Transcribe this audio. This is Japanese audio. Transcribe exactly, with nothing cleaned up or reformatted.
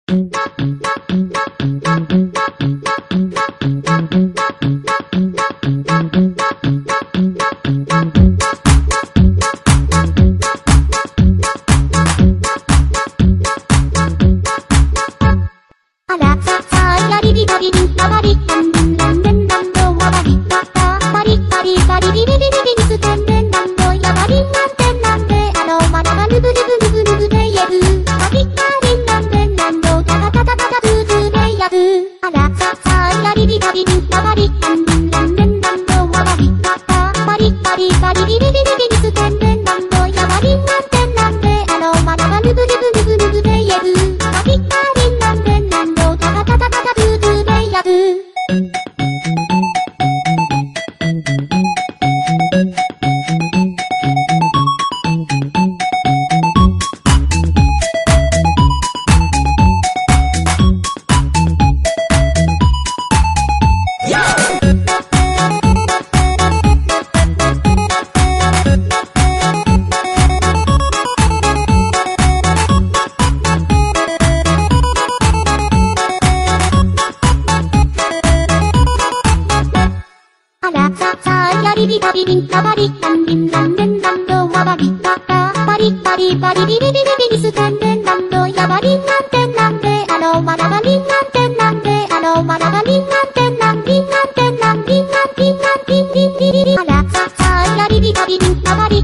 あらささやりりばりりばばりたんるんらんるんらんどわばりばばばりばりばりりりりりりりすてんるんらんどやばりんなんてんなんであろまだがぬぶぬぶぬぶぬぶでやぶばりばりんなんでんなんどたたたたたたぶずでやぶあらささやりりばりりばばりたんるんらんるんらんどわばりばばばりばりばりりりりりりりすてんるんらんどやばりんなんてんなんであろまだがぬぶぬぶぬぶぬぶでやぶばりばりんなんでんなんどたたたたたたぶずでやぶあらささやりりばりりんばばりたんりんらんるんらんどわばりばばばりばりばりりりりりりりすてんるんらんどやばりんなんてんなんであろまだがりんなんてんなんであろまだがりんなんてんなんりんなんてんなんりんなんりんなんりんりんりりりあらささやりりばりりんばばり